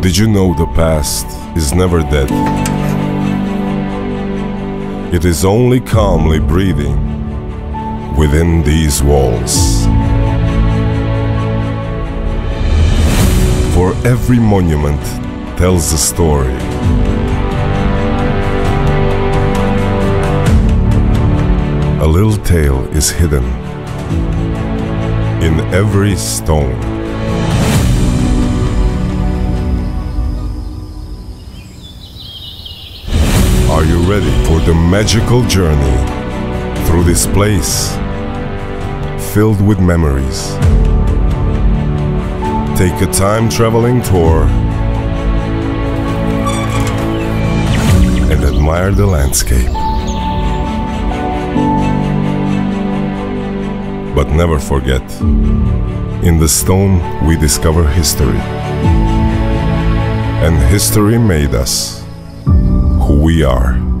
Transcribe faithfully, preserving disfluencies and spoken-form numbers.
Did you know the past is never dead? It is only calmly breathing within these walls. For every monument tells a story. A little tale is hidden in every stone. Are you ready for the magical journey through this place filled with memories? Take a time-traveling tour and admire the landscape. But never forget, in the stone we discover history. And history made us who we are.